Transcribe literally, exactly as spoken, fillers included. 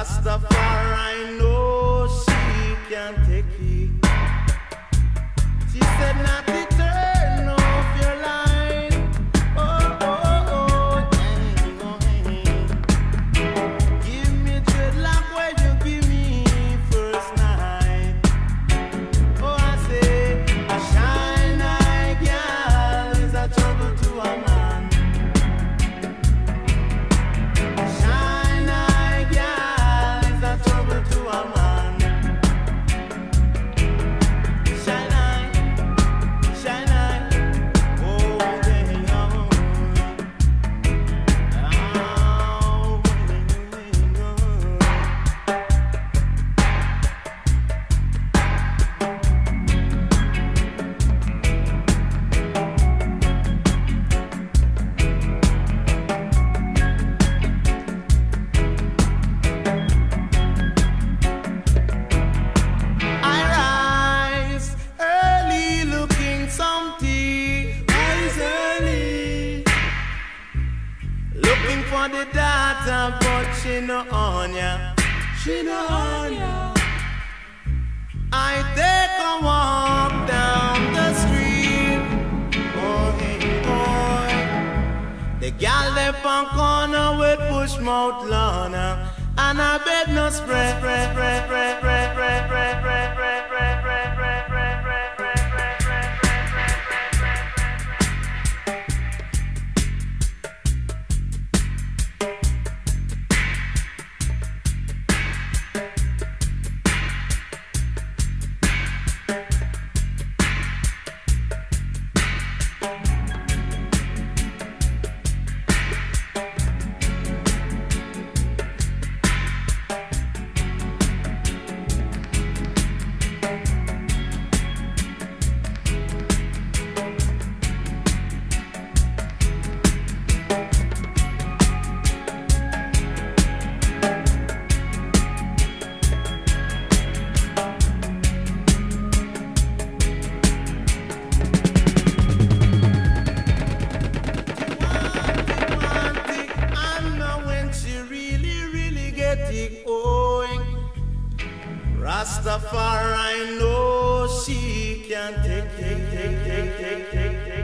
Rastafari know she can take it. She said not to turn off your light. Oh, oh, oh, dang, oh, dang. Give me dreadlock where you give me first night. Oh, I say a shine eye girl is a trouble to a man. Shine eye girl is a trouble to a man. Shine eye, shine eye, oh dang, oh, oh, I rise early looking some tea. Rise early looking for the data, but she no on ya. She no on ya. I take a walk down the street. Oh, hey, boy. The gal left on corner with push mouth lana. And I bet no spread, spread, spread, spread, spread, spread, spread, spread, spread, spread, spread, spread, spread, spread, spread, Rastafari know she can take, take, take, take, take, take, take.